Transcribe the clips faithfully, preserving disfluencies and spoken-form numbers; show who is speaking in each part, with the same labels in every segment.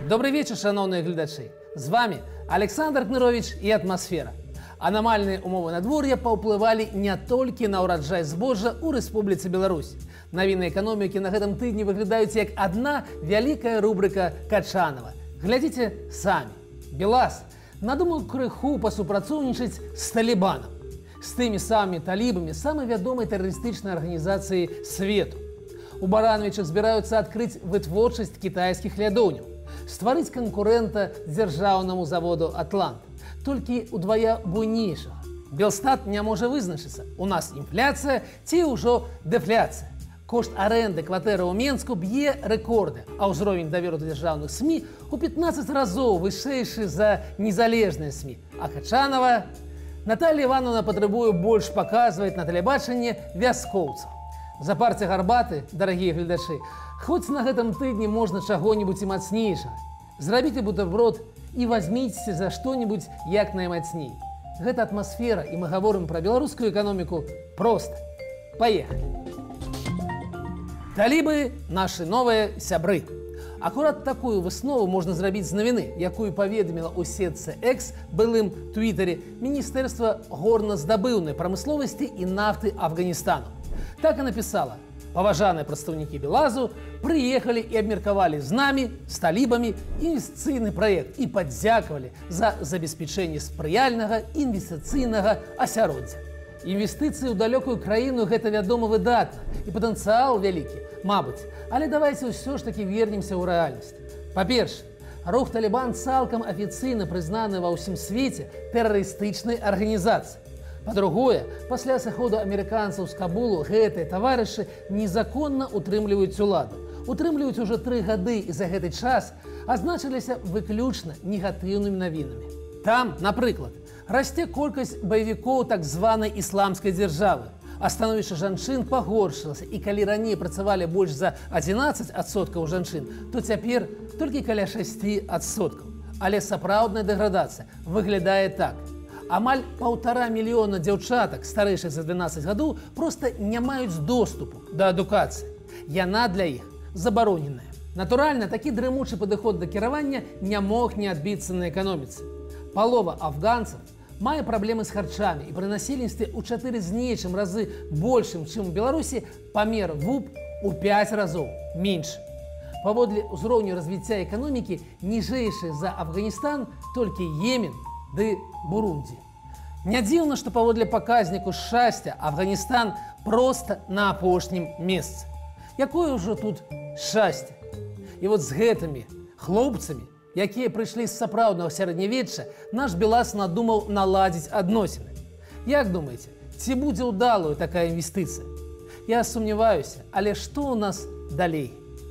Speaker 1: Добрый вечер, шановные глядачи. С вами Александр Кнырович и «Атмосфера». Аномальные умовы надвор'я паўплывалі не толькі на ўраджай збожжа ў Рэспубліцы Беларусь. Навіны эканомікі на гэтым тыдні выглядаюць як адна вялікая рубрика Качанова. Глядзіце самі. Белаз надумаў крыху пасупрацоўнічаць з талібанам. З тымі самымі талібамі самай вядомай тэрарыстычнай арганізацыі свету. У Барановичах збіраюцца адкрыць вытворчасць кітайскіх лядоўняў, стварыць канкурэнта дзяржаўнаму заводу «Атлант». Толькі удвая буйнейшага. Белстат не можа вызначыцца, у нас інфляцыя ці ўжо дэфляцыя. Кошт арэнды кватэры ў Менску б'е рэкорды, а ўзровень даверу да дзяржаўных СМІ у пятнаццаць разоў вышэйшы за незалежныя СМІ. А Качанова Наталья Ивановна патрабуе больш паказваць на тэлебачанні вяскоўцаў. Запарце гарбаты, дарагія гледачы, хоць на гэтым тыдні можна чаго-небудзь і мацнейшага. Зрабіце бутэрброд і вазьміце за што-небудзь як наймацней. Гэта атмасфера, і мы гаворым пра беларускую эканоміку проста. Паехалі! Талібы – нашы новыя сябры. Акурат такую выснову можна зрабіць з навіны, якую паведаміла ў сетцы X, былым Твітары, Міністэрства горназдабыўнай прамысловасці і нафты Афганістану. Так і напісала: паважаныя прадстаўнікі Белазу прыехалі і абмеркавалі з намі, з талібамі, інвестыцыйны праект і падзякавалі за забеспячэнне спрыяльнага інвестыцыйнага асяроддзя. Інвестыцыі ў далёкую краіну – гэта, вядома, выдатна, і патэнцыял вялікі, мабыць. Але давайце ўсё ж такі вернемся ў рэальнасць. Па-першае, рух «Талібан» цалкам афіцыйна прызнаны ва ўсім свеце тэрарыстычнай арганізацыяй. Па-другое, пасля сыходу амерыканцаў з Кабулу гэтыя таварышы незаконна утрымліваюць уладу. Утрымліваюць ужо тры гады і за гэты час азначыліся выключна негатыўнымі навінамі. Там, напрыклад, расце колькасць баевікоў так званай ісламскай дзяржавы, а становішча жанчын пагоршылася, і калі раней працавалі больш за адзінаццаць адсоткаў жанчын, то цяпер толькі каля шасці адсоткаў. Але сапраўдная дэградацыя выглядае так. Амаль паўтара мільёна дзяўчатак, старэйшых за дванаццаць гадоў, проста не маюць доступу да адукацыі. Яна для іх забароненая. Натуральна, такі дрымучы падыход да кіравання не мог не адбіцца на эканоміцы. Палова афганцаў мае праблемы з харчамі, і пры насельніцтве ў чатыры з нечым разы большым, чым у Беларусі, памер ВУП у пяць разоў менш. Паводле ўзроўню развіцця эканомікі ніжэйшы за Афганістан толькі Йемен ды Бурунді. Не дзіўна, што паводле паказніку шчасця Афганістан проста на апошнім месцы. Якое ўжо тут шчасце? І вот з гэтымі хлопцамі, якія прыйшлі з сапраўднага сярэднявечча, наш Белаз надумаў наладзіць адносіны. Як думаеце, ці будзе ўдалую такая інвестыцыя? Я сумняваюся, але што ў нас далей?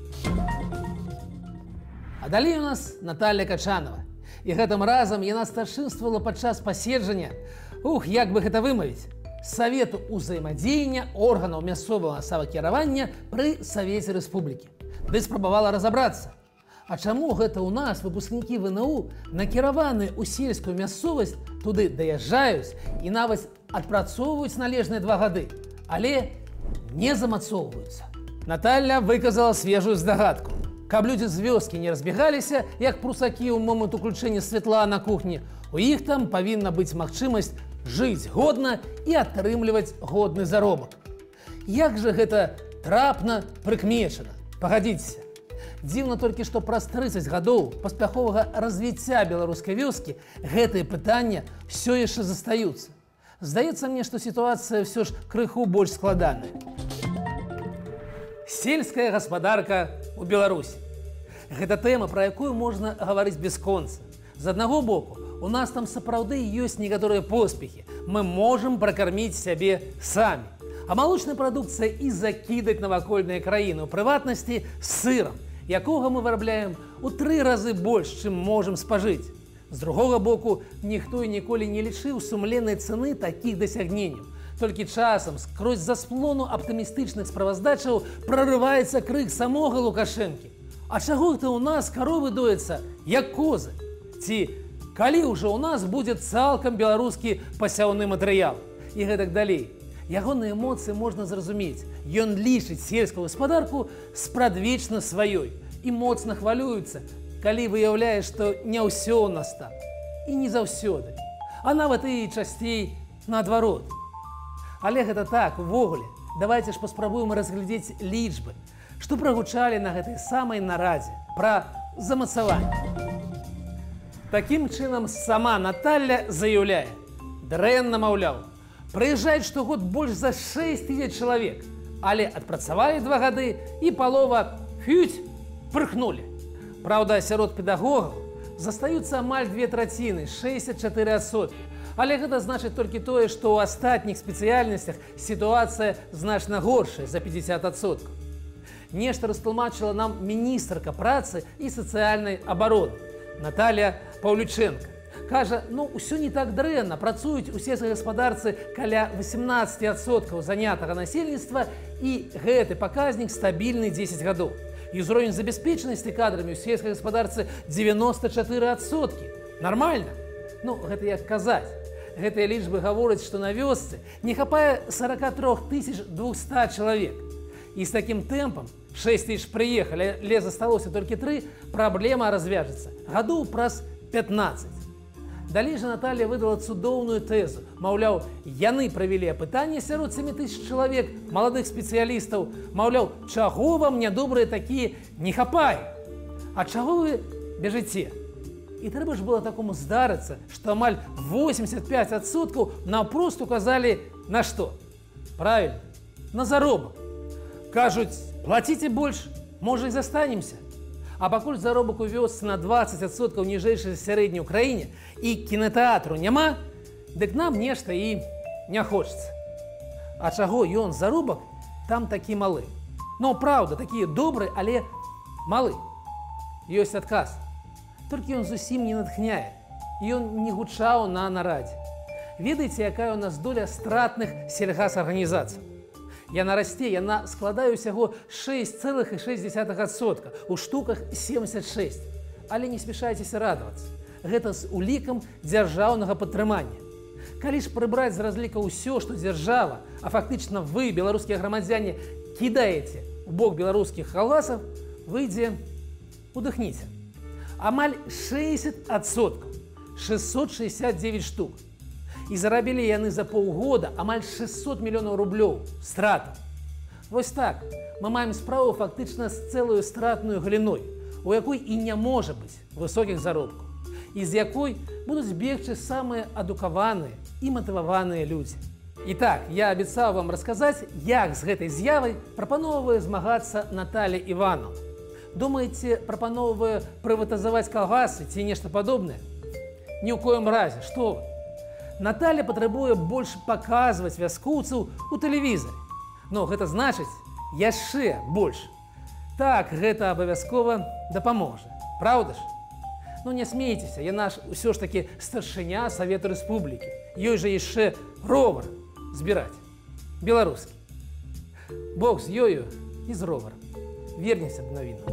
Speaker 1: А далей у нас Наталья Качанова. І гэтым разам яна старшынствавала падчас паседжання, ух, як бы гэта вымавіць, Савету ўзаемадзеяння органаў мясцовага самакіравання пры Савеце Рэспублікі. Ды спрабавала разабрацца, а чаму гэта ў нас выпускнікі ВНУ, накіраваныя ў сельскую мясцовасць, туды даязджаюць і нават адпрацоўваюць належныя два гады, але не замацоўваюцца. Наталья выказала свежую здагадку. Каб людзі з вёскі не разбегаліся, як прусакі ў момант уключэння святла на кухні, у іх там павінна быць магчымасць жыць годна і атрымліваць годны заробак. Як жа гэта трапна прыкмечана? Пагадзіцеся. Дзіўна толькі, што праз трыццаць гадоў паспяховага развіцця беларускай вёскі гэтыя пытанні ўсё яшчэ застаюцца. Здаецца мне, што сітуацыя ўсё ж крыху больш складаная. Сельская гаспадарка ў Беларусі. Гэта тэма, пра якую можна гаварыць бясконца. З аднаго боку, у нас там сапраўды ёсць некаторыя поспехі. Мы можам пракарміць сябе самі. А малочная прадукцыя і закідаць навакольныя краіны, у прыватнасці сырам, якога мы вырабляем у тры разы больш, чым можам спажыць. З другога боку, ніхто і ніколі не лічыў сумленнай цэны такіх дасягненняў. Толькі часам скрозь заслону аптымістычных справаздачаў прарываецца крык самога Лукашэнкі. А чаго гэта ў нас каровы дояцца, як козы? Ці калі ўжо ў нас будзе цалкам беларускі пасяўны матэрыял? І гэтак далей. Ягоныя эмоцыі можна зразумець. Ён лічыць сельскую гаспадарку спрадвечна сваёй і моцна хвалюецца, калі выяўляе, што не ўсё ў нас так і не заўсёды, а нават і часцей наадварот. Але гэта так, увогуле. Давайте ж паспрабуем разглядзець лічбы, што прагучалі на гэтай самай нарадзе пра замацаванне. Такім чынам, сама Наталля заяўляе: дрэнна, маўляў, прыязджаюць штогод больш за шэсць тысяч чалавек, але адпрацавалі два гады і палова фють прыхнулі. Праўда, сярод педагогаў застаюцца амаль две траціны, шэсцьдзесят чатыры адсоткі. Але гэта значыць толькі тое, што ў астатніх спецыяльнасцях сітуацыя значна горшая за пятьдесят адсоткаў. Нешта растлумачыла нам міністрка працы і сацыяльнай абароны Наталья Паўлючэнка. Кажа, ну ўсё не так дрэнна, працуюць у сельскай гаспадарцы каля восемнадцать адсоткаў занятага насельніцтва, і гэты паказнік стабільны дзесяць гадоў. І ўзровень забяспечанасці кадрамі ў сельскай гаспадарцы девяносто чатыры адсоткі. Нармальна? Ну, гэта як казаць. Гэтыя лічбы гавораць, што на вёсцы не хапае сорок три тысячи двести чалавек. І з такім тэмпам шэсць тысяч прыехалі, але засталося толькі тры, праблема развяжецца гадоў праз пятнаццаць. Далей жа Наталья выдала цудоўную тэзу. Маўляў, яны правялі апытанне сярод сем тысяч чалавек, маладых спецыялістаў. Маўляў, чаго вам нядобрыя такія не хапае? А чаго вы бяжыце? І трэба ж было такому здарыцца, што амаль восемьдесят пять адсоткаў наўпрост указалі на што? Правільна, на заробак. Кажуць, плаціце больш, можа і застанемся. А пакуль заробак у вёсцы на двадцать адсоткаў ніжэйшы за сярэдні ў краіне і кінатэатру няма, дык нам нешта і не хочацца. А чаго ён заробак там такі малы? Ну, праўда, такі добры, але малы. Ёсць адказ. Толькі ён зусім не натхняе. Ён не гучаў на нарадзе. Ведаеце, якая ў нас доля стратных сельгасарганізацый? Яна расце, яна складае ўсяго шэсць цэлых шэсць дзесятых адсотка, у штуках семьдесят шесть. Але не спяшайцеся радавацца. Гэта з улікам дзяржаўнага падтрымання. Калі ж прыбраць з разліка ўсё, што дзяржава, а фактычна вы, беларускія грамадзяне, кідаеце у бок беларускіх калгасаў, выйдзе, удыхніце. Амаль шэсцьдесят адсоткаў, шестьсот шестьдесят девять штук. І зарабілі яны за паўгода амаль шестьсот мільёнаў рублёў стратаў. Вось так, мы маем справу фактычна з цэлую стратную галіной, у якой і не можа быць высокіх заробкаў, і з якой будуць бегчы самыя адукаваныя і матываваныя людзі. І так, я абяцаў вам расказаць, як з гэтай з'явай прапановвае змагацца Наталья Івановна. Думаеце, прапановвае прыватызаваць калгасы ці нешта падобнае? Ні ў коім разе, што вы? Наталья патрабуе больш паказваць вяскоўцаў у тэлевізары. Но гэта значыць яшчэ больш. Так, гэта абавязкова дапаможа. Праўда ж? Ну не смейцеся, яна ж усё ж такі старшыня Савету Рэспублікі. Ёй жа яшчэ ровар збіраць. Беларускі. Бог з ёю і з роварам. Вернемся да навіну.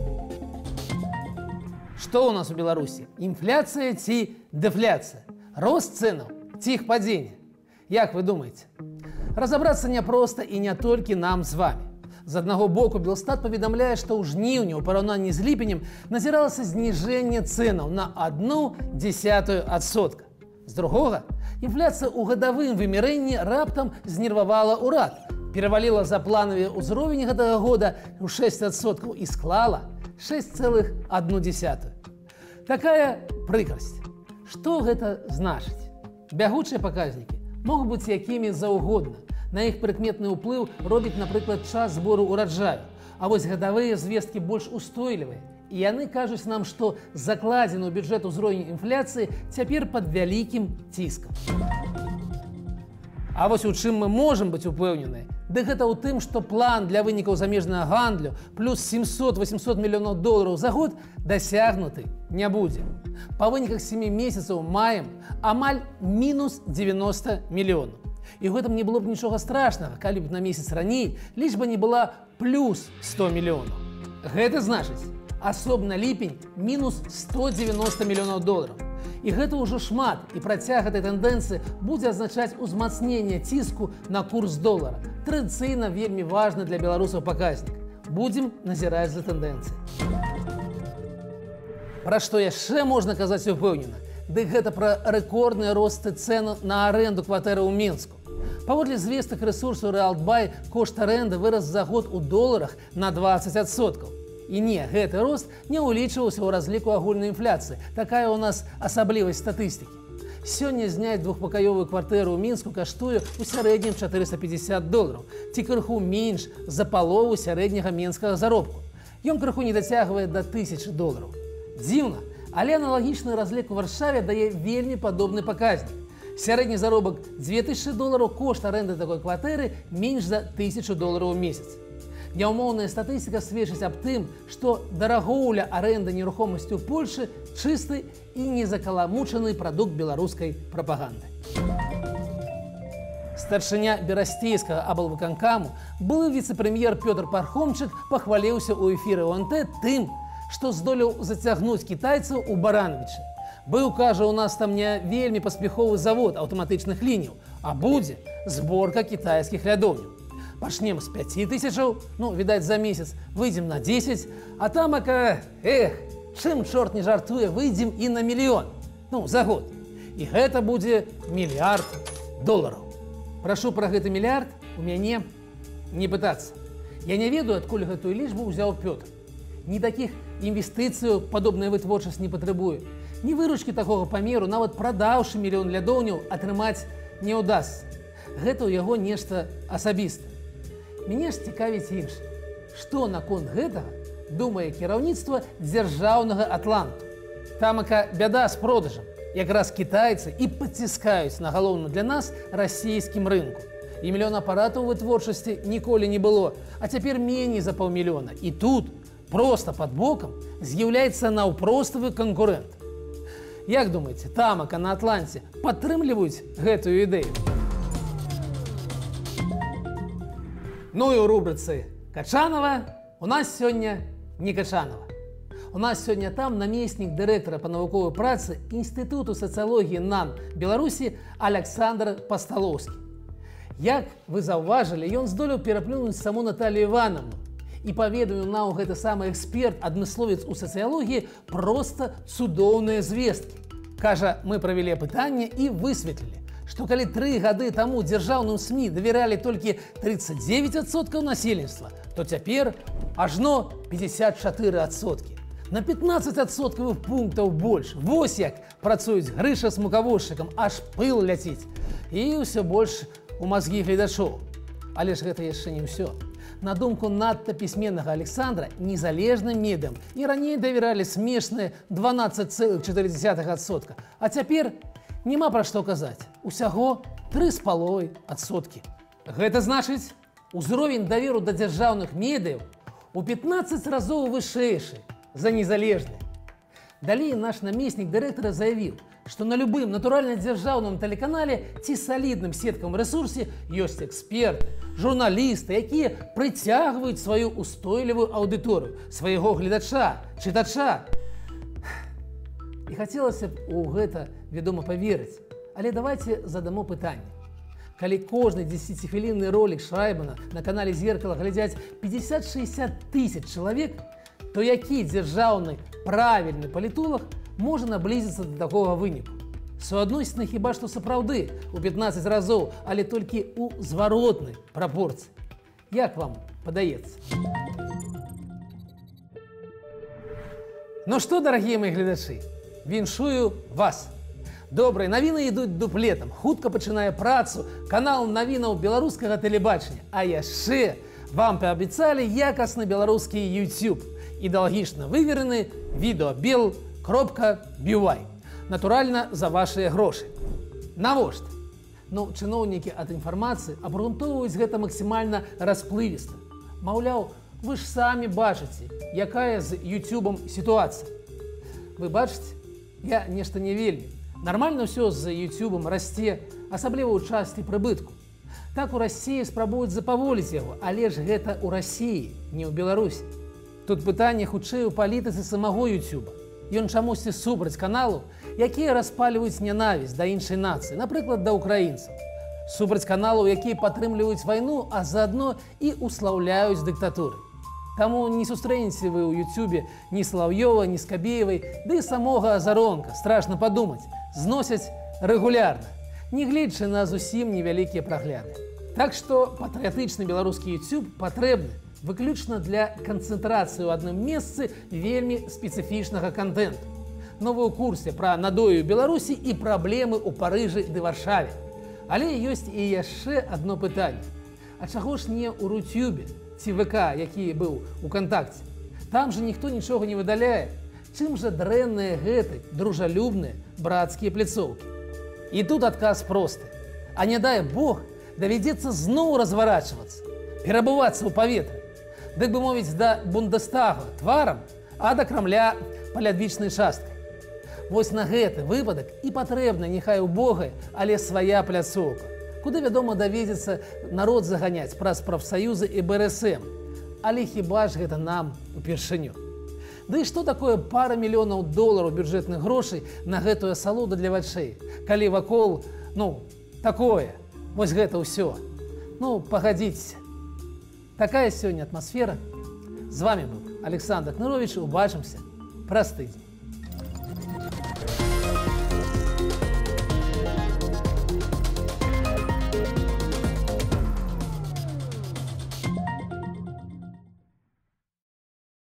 Speaker 1: Што ў нас у Беларусі? Інфляцыя ці дэфляцыя? Рост цэнаў ці іх падзенне? Як вы думаеце? Разабрацца няпроста і не толькі нам з вами. З аднаго боку, Белстат паведамляе, што ў жніўні ў параўнанні з ліпенем назіралася зніжэнне цэнаў на одну десятую адсотка. З другога, інфляцыя ў гадавым вымярэнні раптам знервавала ўрад, пераваліла за планавы ўзровень гэтага года ў шэсць адсоткаў і склала шэсць цэлых адну дзесятую. Такая прыкрасць. Што гэта значыць? Бягучыя паказнікі могуць быць якімі заўгодна. На іх прыкметны ўплыў робіць, напрыклад, час збору ўраджаю. А вось гадавыя звесткі больш устойлівыя. І яны кажуць нам, што закладзены ў бюджэт узровень інфляцыі цяпер пад вялікім ціскам. А вось у чым мы можам быць упэўненыя, дык гэта ў тым, што план для вынікаў замежнага гандлю плюс семьсот-восемьсот мільёнаў долараў за год дасягнуты не будзе. Па выніках семи месяцаў маем амаль мінус девяносто мільёнаў. І ў гэтым не было б нічога страшнага, калі б на месяц раней лічба не была плюс сто мільёнаў. Гэта значыць, асобна ліпень мінус сто девяносто мільёнаў долараў. І гэта ўжо шмат, і працяг гэтай тэндэнцыі будзе азначаць узмацненне ціску на курс долара. Традыцыйна вельмі важны для беларусаў паказнік. Будзем назіраць за тэндэнцыяй. Пра што яшчэ можна казаць упэўнена, дык гэта пра рэкордныя росты цэн на арэнду кватэры ў Мінску. Паводле звестак рэсурсу Realtbuy, кошт арэнды вырас за год у доларах на дваццаць адсоткаў. І не, гэты рост не ўлічваўся ў разліку агульнай інфляцыі. Такая ў нас асаблівасць статыстыкі. Сёння зняць двухпакаёвую кватэру ў Мінску каштуе ў сярэднім чатырыста пятьдесят долараў, ці крыху менш за палову сярэдняга менскага заробку. Ён крыху не дацягвае да тысячы долараў. Дзіўна, але аналагічны разлік у Варшаве дае вельмі падобны паказнік. Сярэдні заробак дзве тысячы долараў, кошт арэнды такой кватэры менш за тысячу долараў у месяц. Няўмоўная статыстыка сведчыць аб тым, што дарагоўля арэнды нерухомасці ў Польшы чысты і незакаламучаны прадукт беларускай прапаганды. Старшыня берасцейскага аблвыканкаму, былы віцэ-прэм'ер Пётр Пархомчык пахваліўся ў эфіры о эн тэ тым, што здолеў зацягнуць кітайцаў у Барановічы. Быў, кажа, у нас там не вельмі паспяховы завод аўтаматычных лініяў, а будзе зборка кітайскіх лядоўняў. Пачнем з пяці тысячаў, ну, відаць, за месяц, выйдзем на дзесяць, а там, ака, эх, чым чорт не жартуе, выйдзем і на мільён, ну, за год. І гэта будзе мільярд долараў. Прашу пра гэты мільярд у мяне не пытацца. Я не ведаю, адкуль гэтую лічбу ўзяў Пётр. Ні такіх інвестыцыяў падобная вытворчасць не патрабуе. Ні выручкі такога памеру, нават прадаўшы мільён лядоўняў, атрымаць не ўдасся. Гэта ў яго нешта асабістае. Мяне ж цікавіць іншае. Што наконт гэтага думае кіраўніцтва дзяржаўнага Атланту? Тамака бяда з продажам. Якраз кітайцы і паціскаюць на галоўным для нас расійскім рынку. І мільён апаратаў вытворчасці ніколі не было, а цяпер меней за паўмільёна. І тут, проста пад бокам, з'яўляецца наўпроставы канкурэнт. Як думаеце, тамака на Атланце падтрымліваюць гэтую ідэю? Ну і ў рубрыцы Качанова у нас сёння не Качанова. У нас сёння там намеснік дырэктара па навуковай працы Інстытуту сацыялогіі НАН Беларусі Аляксандр Пасталоўскі. Як вы заўважылі, ён здолеў пераплюнуць саму Наталію Івановну і паведаміў нам гэты самы эксперт, адмысловец у сацыялогіі, проста цудоўныя звесткі. Кажа, мы правялі апытанне і высветлілі, што калі тры гады таму дзяржаўным СМІ давяралі толькі тридцать девять адсоткаў насельніцтва, то цяпер ажно пятьдесят четыре адсоткі. На пятнадцать адсоткавых пунктаў больш. Вось як працуюць Грыша з мукавозчыкам, аж пыл ляціць. І ўсё больш у мазгі гледачоў. Але ж гэта яшчэ не ўсё. На думку надта пісьменнага Александра, незалежным медыям і раней давяралі смешныя дванаццаць цэлых чатыры дзесятых адсотка. А цяпер няма пра што казаць. Усяго тры з паловай адсоткі. Гэта значыць, узровень даверу да дзяржаўных медыяў у пятнаццаць разоў вышэйшы за незалежны. Далей наш намеснік дырэктара заявіў, што на любым натуральна-дзяржаўным тэлеканале ці салідным сеткавым рэсурсе ёсць эксперты, журналісты, якія прыцягваюць сваю устойлівую аўдыторыю, свайго гледача, чытача. І хацелася б у гэта, вядома, паверыць. Але давайце задамо пытанне. Калі кожны дзесяцихвілінны ролик Шрайбана на канале «Зеркало» глядзяць пятьдесят-шестьдесят тысяч чалавек, то які дзяржаўны правільны палітолог можа наблізіцца да такога выніку? Суадносіны хіба што сапраўды у пятнаццаць разоў, але толькі ў зваротнай прапорцыі. Як вам падаецца? Ну што, дарагія мои гледачы, віншую вас! Добрыя навіны ідуць дуплетам, хутка пачынае працу канал навінаў беларускага тэлебачання, а яшчэ вам паабяцалі якасны беларускі YouTube, ідэалагічна выверены відеабел кропка би вай. Натуральна, за вашыя грошы. Навошта? Ну, чыноўнікі ад інфармацыі абгрунтоўваюць гэта максімальна расплывіста. Маўляў, вы ж самі бачыце, якая з YouTube сітуацыя. Вы бачыце? Я нешта не вельмі. Нармальна ўсё з YouTube расце, асабліва ў часті прыбытку. Так у Расіі спрабуюць запаволіць яго, але ж гэта ў Расіі, не ў Беларусі. Тут пытанне хутчэй у палітыцы самого YouTube. Ён чамусьці супраць каналаў, якія распальваюць нянавісць да іншай нацыі, напрыклад, да украінцаў. Супраць каналаў, якія падтрымліваюць вайну, а заадно і услаўляюць дыктатуры. Таму не сустрэнеце вы ў Ютубе ні Салаўёва, ні Скабеевай, ды і самога Азаронка, страшна падумаць, зносяць рэгулярна, нягледзячы на зусім невялікія прагляды. Так што патрыятычны беларускі YouTube патрэбны выключна для канцэнтрацыі ў адным месцы вельмі спецыфічнага контенту. Новы ў курсе пра надоі ў Беларусі і праблемы ў Парыжы ды Варшаве. Але ёсць і яшчэ адно пытанне. А чаго ж не ў Рутюбе ці ВК, які быў у кантакце? Там жа ніхто нічога не выдаляе. Чым жа дрэнныя гэты дружалюбныя брацкія пляцоўкі? І тут адказ просты. А не дай Бог, давядзецца зноў разворачвацца, перабывацца ў паветры. Дык бы мовіць, да Бундестага тварам, а да Крамля палядвічнай часткай. Вось на гэты выпадак і патрэбна няхай убогая, але свая пляцоўка, куды, вядома, даведзецца народ заганяць праз прафсаюзы і БРСМ. Але хіба ж гэта нам упершыню? Ды і што такое пара мільёнаў долараў бюджэтных грошай на гэтую асалоду для вачэй, калі вакол, ну, такое, вось гэта ўсё. Ну, пагадзіцеся. Такая сёння атмасфера. З вами быў Александр Кнырович. Убачымся праз тыдзень.